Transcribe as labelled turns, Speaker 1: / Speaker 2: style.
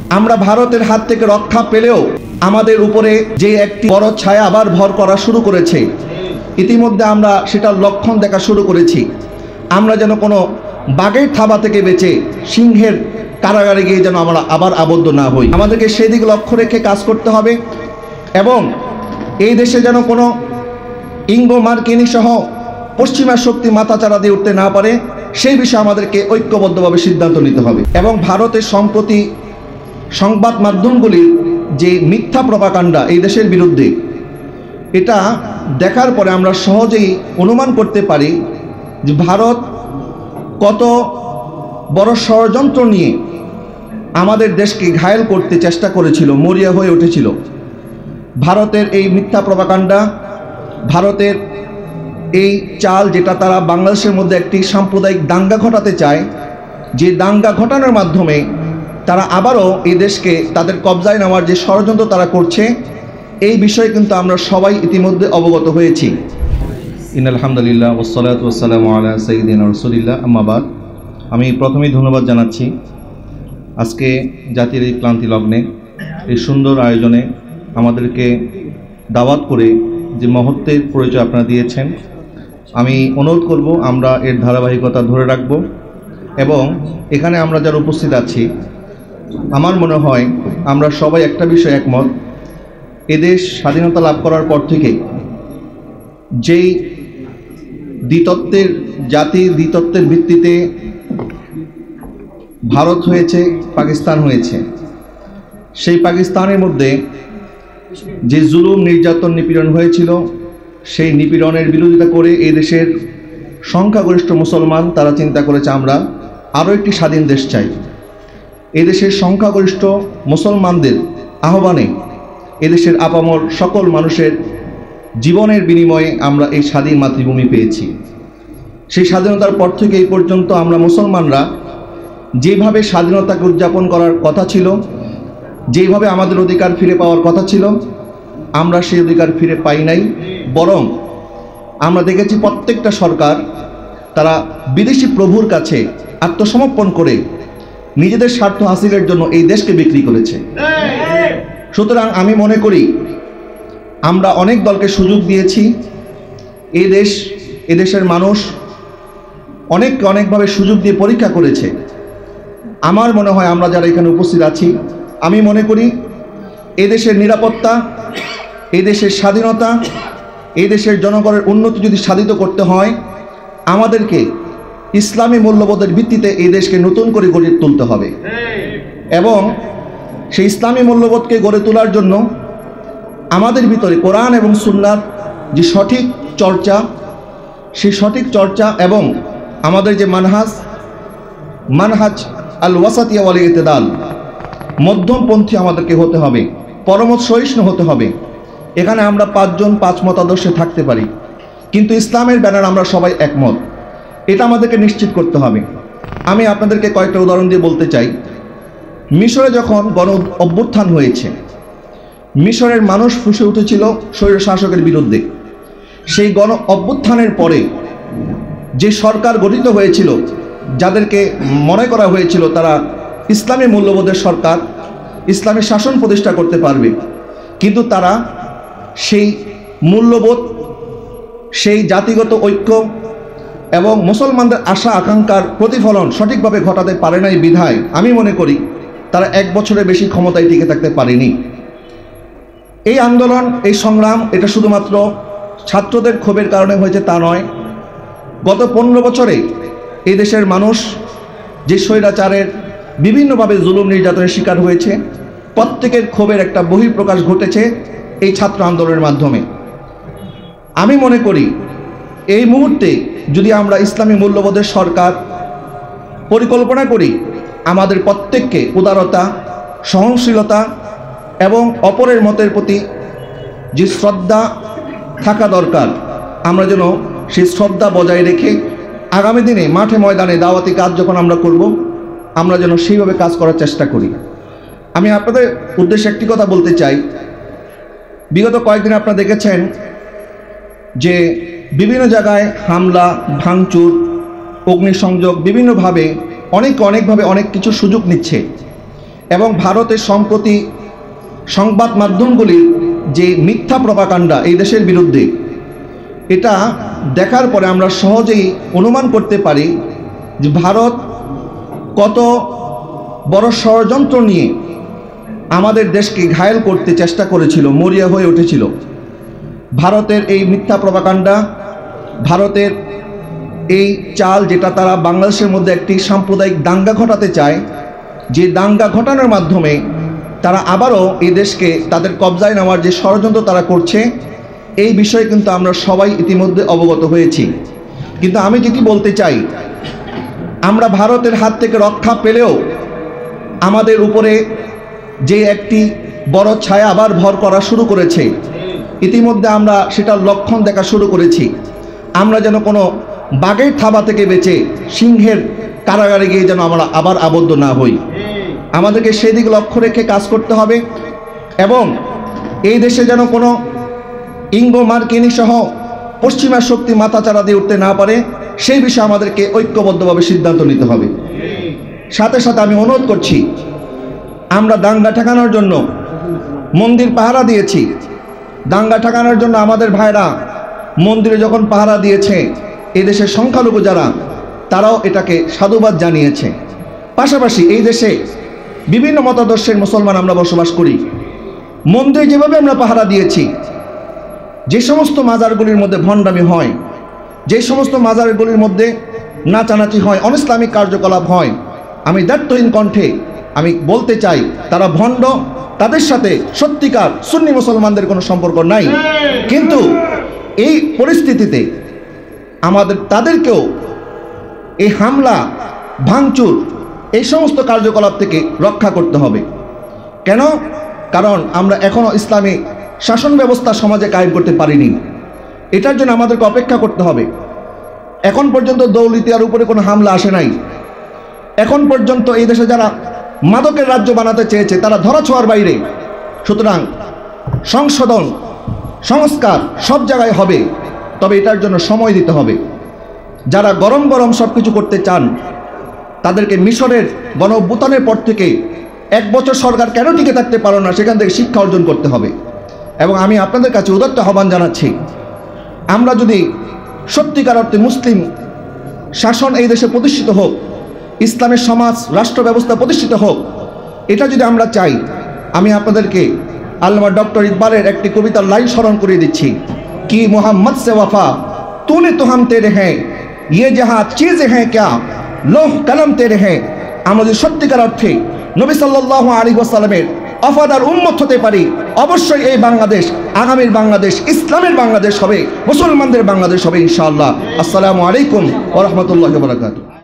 Speaker 1: আমরা ভারতের হাত থেকে রক্ষা পেলেও আমাদের উপরে যে একটি বড় ছায়া আবার ভর করা শুরু করেছে, ইতিমধ্যে আমরা সেটার লক্ষণ দেখা শুরু করেছি। আমরা যেন কোনো বাঘের থাবা থেকে বেঁচে সিংহের কারাগারে গিয়ে যেন আমরা আবার আবদ্ধ না হই। আমাদেরকে সেই দিকে লক্ষ্য রেখে কাজ করতে হবে এবং এই দেশে যেন কোনো ইঙ্গো মার্কিনী সহ পশ্চিমা শক্তি মাথাচাড়া দিয়ে উঠতে না পারে, সেই বিষয়ে আমাদেরকে ঐক্যবদ্ধভাবে সিদ্ধান্ত নিতে হবে। এবং ভারতের সম্প্রতি সংবাদ মাধ্যমগুলির যে মিথ্যা প্রপাগান্ডা এই দেশের বিরুদ্ধে, এটা দেখার পরে আমরা সহজেই অনুমান করতে পারি যে ভারত কত বড় ষড়যন্ত্র নিয়ে আমাদের দেশকে ঘায়েল করতে চেষ্টা করেছিল, মরিয়া হয়ে উঠেছিল। ভারতের এই মিথ্যা প্রপাগান্ডা, ভারতের এই চাল, যেটা তারা বাংলাদেশের মধ্যে একটি সাম্প্রদায়িক দাঙ্গা ঘটাতে চায়, যে দাঙ্গা ঘটানোর মাধ্যমে তারা আবারও এই দেশকে তাদের কবজায় নেওয়ার যে ষড়যন্ত্র তারা করছে, এই বিষয়ে কিন্তু আমরা সবাই ইতিমধ্যে অবগত হয়েছি। আলহামদুলিল্লাহ ওয়াসসালাতু ওয়াসসালামু আলা সাইয়্যিদিনা রাসূলিল্লাহ, আম্মা বাদ। আমি প্রথমেই ধন্যবাদ জানাচ্ছি আজকে জাতির এই ক্লান্তি লগ্নে এই সুন্দর আয়োজনে আমাদেরকে দাওয়াত করে যে মহত্বের পরিচয় আপনারা দিয়েছেন। আমি অনুরোধ করব আমরা এর ধারাবাহিকতা ধরে রাখব এবং এখানে আমরা যারা উপস্থিত আছি, আমার মনে হয় আমরা সবাই একটা বিষয়ে একমত, এদেশ স্বাধীনতা লাভ করার পর থেকে যেই দ্বিতত্ত্বের জাতির দ্বিতত্ত্বের ভিত্তিতে ভারত হয়েছে, পাকিস্তান হয়েছে, সেই পাকিস্তানের মধ্যে যে জুলুম, নির্যাতন, নিপীড়ন হয়েছিল, সেই নিপীড়নের বিরোধিতা করে এই দেশের সংখ্যাগরিষ্ঠ মুসলমান তারা চিন্তা করেছে আমরা আরও একটি স্বাধীন দেশ চাই। এই দেশের সংখ্যাগরিষ্ঠ মুসলমানদের আহ্বানে এদেশের আপামর সকল মানুষের জীবনের বিনিময়ে আমরা এই স্বাধীন মাতৃভূমি পেয়েছি। সেই স্বাধীনতার পর থেকে এই পর্যন্ত আমরা মুসলমানরা যেভাবে স্বাধীনতাকে উদযাপন করার কথা ছিল, যেভাবে আমাদের অধিকার ফিরে পাওয়ার কথা ছিল, আমরা সেই অধিকার ফিরে পাই নাই। বরং আমরা দেখেছি প্রত্যেকটা সরকার তারা বিদেশি প্রভুর কাছে আত্মসমর্পণ করে নিজেদের স্বার্থ হাসিলের জন্য এই দেশকে বিক্রি করেছে। সুতরাং আমি মনে করি আমরা অনেক দলকে সুযোগ দিয়েছি, এদেশের মানুষ অনেকভাবে সুযোগ দিয়ে পরীক্ষা করেছে। আমার মনে হয় আমরা যারা এখানে উপস্থিত আছি, আমি মনে করি এদেশের নিরাপত্তা, এদেশের স্বাধীনতা, এদেশের জনগণের উন্নতি যদি সাধিত করতে হয়, আমাদেরকে ইসলামী মূল্যবোধের ভিত্তিতে এই দেশকে নতুন করে গড়ে তুলতে হবে এবং সেই ইসলামী মূল্যবোধকে গড়ে তোলার জন্য আমাদের ভিতরে কোরআন এবং সুন্নাহর যে সঠিক চর্চা, সেই সঠিক চর্চা এবং আমাদের যে মানহাজ আল ওয়াসাতিয়া ওয়াল ইতিদাল, মধ্যমপন্থী আমাদেরকে হতে হবে, পরমত সহিষ্ণু হতে হবে। এখানে আমরা পাঁচজন পাঁচ মতাদর্শে থাকতে পারি, কিন্তু ইসলামের ব্যানার আমরা সবাই একমত, এটা আমাদেরকে নিশ্চিত করতে হবে। আমি আপনাদেরকে কয়েকটা উদাহরণ দিয়ে বলতে চাই। মিশরে যখন গণ অভ্যুত্থান হয়েছে, মিশরের মানুষ ফুঁসে উঠেছিল স্বৈর শাসকের বিরুদ্ধে। সেই গণ অভ্যুত্থানের পরে যে সরকার গঠিত হয়েছিল, যাদেরকে মনে করা হয়েছিল তারা ইসলামী মূল্যবোধের সরকার, ইসলামী শাসন প্রতিষ্ঠা করতে পারবে, কিন্তু তারা সেই মূল্যবোধ, সেই জাতিগত ঐক্য এবং মুসলমানদের আশা আকাঙ্ক্ষার প্রতিফলন সঠিকভাবে ঘটাতে পারে নাই বিধায় আমি মনে করি তারা এক বছরের বেশি ক্ষমতায় টিকে থাকতে পারেনি। এই আন্দোলন, এই সংগ্রাম, এটা শুধুমাত্র ছাত্রদের ক্ষোভের কারণে হয়েছে তা নয়। গত 15 বছরে এই দেশের মানুষ যে স্বৈরাচারের বিভিন্নভাবে জুলুম নির্যাতনের শিকার হয়েছে, প্রত্যেকের ক্ষোভের একটা বহিঃপ্রকাশ ঘটেছে এই ছাত্র আন্দোলনের মাধ্যমে। আমি মনে করি এই মুহূর্তে যদি আমরা ইসলামী মূল্যবোধের সরকার পরিকল্পনা করি, আমাদের প্রত্যেককে উদারতা, সহনশীলতা এবং অপরের মতের প্রতি যে শ্রদ্ধা থাকা দরকার, আমরা যেন সেই শ্রদ্ধা বজায় রেখে আগামী দিনে মাঠে ময়দানে দাওয়াতি কাজ যখন আমরা করব, আমরা যেন সেইভাবে কাজ করার চেষ্টা করি। আমি আপনাদের উদ্দেশ্যে একটি কথা বলতে চাই। বিগত কয়েকদিন আপনারা দেখেছেন যে বিভিন্ন জায়গায় হামলা, ভাঙচুর, অগ্নিসংযোগ, বিভিন্নভাবে অনেকভাবে অনেক কিছু সুযোগ নিচ্ছে। এবং ভারতের সম্প্রতি সংবাদ মাধ্যমগুলির যে মিথ্যা প্রপাগান্ডা এই দেশের বিরুদ্ধে, এটা দেখার পরে আমরা সহজেই অনুমান করতে পারি যে ভারত কত বড় ষড়যন্ত্র নিয়ে আমাদের দেশকে ঘায়েল করতে চেষ্টা করেছিল, মরিয়া হয়ে উঠেছিল। ভারতের এই মিথ্যা প্রপাগান্ডা, ভারতের এই চাল, যেটা তারা বাংলাদেশের মধ্যে একটি সাম্প্রদায়িক দাঙ্গা ঘটাতে চায়, যে দাঙ্গা ঘটানোর মাধ্যমে তারা আবারও এই দেশকে তাদের কবজায় নেওয়ার যে ষড়যন্ত্র তারা করছে, এই বিষয়ে কিন্তু আমরা সবাই ইতিমধ্যে অবগত হয়েছি। কিন্তু আমি যেটি বলতে চাই, আমরা ভারতের হাত থেকে রক্ষা পেলেও আমাদের উপরে যে একটি বড় ছায়া আবার ভর করা শুরু করেছে, ইতিমধ্যে আমরা সেটার লক্ষণ দেখা শুরু করেছি। আমরা যেন কোনো বাঘের থাবা থেকে বেঁচে সিংহের কারাগারে গিয়ে যেন আমরা আবার আবদ্ধ না হই। আমাদেরকে সেদিক লক্ষ্য রেখে কাজ করতে হবে এবং এই দেশে যেন কোনো ইঙ্গো মার্কিনী সহ পশ্চিমা শক্তি মাথাচাড়া দিয়ে উঠতে না পারে, সেই বিষয়ে আমাদেরকে ঐক্যবদ্ধভাবে সিদ্ধান্ত নিতে হবে। সাথে সাথে আমি অনুরোধ করছি, আমরা দাঙ্গা ঠেকানোর জন্য মন্দির পাহারা দিয়েছি। দাঙ্গা ঠেকানোর জন্য আমাদের ভাইরা মন্দিরে যখন পাহারা দিয়েছে, এই দেশের সংখ্যালঘু যারা, তারাও এটাকে সাধুবাদ জানিয়েছে। পাশাপাশি এই দেশে বিভিন্ন মতাদর্শের মুসলমান আমরা বসবাস করি। মন্দিরে যেভাবে আমরা পাহারা দিয়েছি, যে সমস্ত মাজারগুলির মধ্যে ভণ্ডামি হয়, যে সমস্ত মাজারগুলির মধ্যে নাচানাচি হয়, অনিসলামিক কার্যকলাপ হয়, আমি দায়িত্বহীন কণ্ঠে আমি বলতে চাই, তারা ভণ্ড, তাদের সাথে সত্যিকার সুন্নি মুসলমানদের কোনো সম্পর্ক নাই। কিন্তু এই পরিস্থিতিতে আমাদের তাদেরকেও এই হামলা, ভাঙচুর, এই সমস্ত কার্যকলাপ থেকে রক্ষা করতে হবে। কেন? কারণ আমরা এখনও ইসলামী শাসন ব্যবস্থা সমাজে কায়েম করতে পারিনি। এটার জন্য আমাদেরকে অপেক্ষা করতে হবে। এখন পর্যন্ত দৌলতিয়ার উপরে কোনো হামলা আসে নাই। এখন পর্যন্ত এই দেশে যারা মাদকের রাজ্য বানাতে চেয়েছে, তারা ধরাছোঁয়ার বাইরে। সুতরাং সংশোধন, সংস্কার সব জায়গায় হবে, তবে এটার জন্য সময় দিতে হবে। যারা গরম গরম সব কিছু করতে চান, তাদেরকে মিশরের গণ অভ্যুত্থানের পর থেকে 1 বছর সরকার কেন টিকে থাকতে পারো না, সেখান থেকে শিক্ষা অর্জন করতে হবে। এবং আমি আপনাদের কাছে উদাত্ত আহ্বান জানাচ্ছি, আমরা যদি সত্যিকার অর্থে মুসলিম শাসন এই দেশে প্রতিষ্ঠিত হোক, ইসলামের সমাজ রাষ্ট্র ব্যবস্থা প্রতিষ্ঠিত হোক, এটা যদি আমরা চাই, আমি আপনাদেরকে আল্লামা ডক্টর ইকবালের একটি কবিতার লাইন স্মরণ করিয়ে দিচ্ছি, कि मोहम्मद से वफा तूने तो हम तेरे हैं, ये जहाँ चीज़ें हैं क्या लोह कलम तेरे हैं। আমরা যদি সত্যিকার অর্থে নবী সাল্লাল্লাহু আলাইহি ওয়াসাল্লামের অফাদার উম্মত হতে পারি, অবশ্যই এই বাংলাদেশ আগামীর বাংলাদেশ ইসলামের বাংলাদেশ হবে, মুসলমানদের বাংলাদেশ হবে ইনশাআল্লাহ। আসসালামু আলাইকুম ওয়া রাহমাতুল্লাহি ওয়া বারাকাতুহু।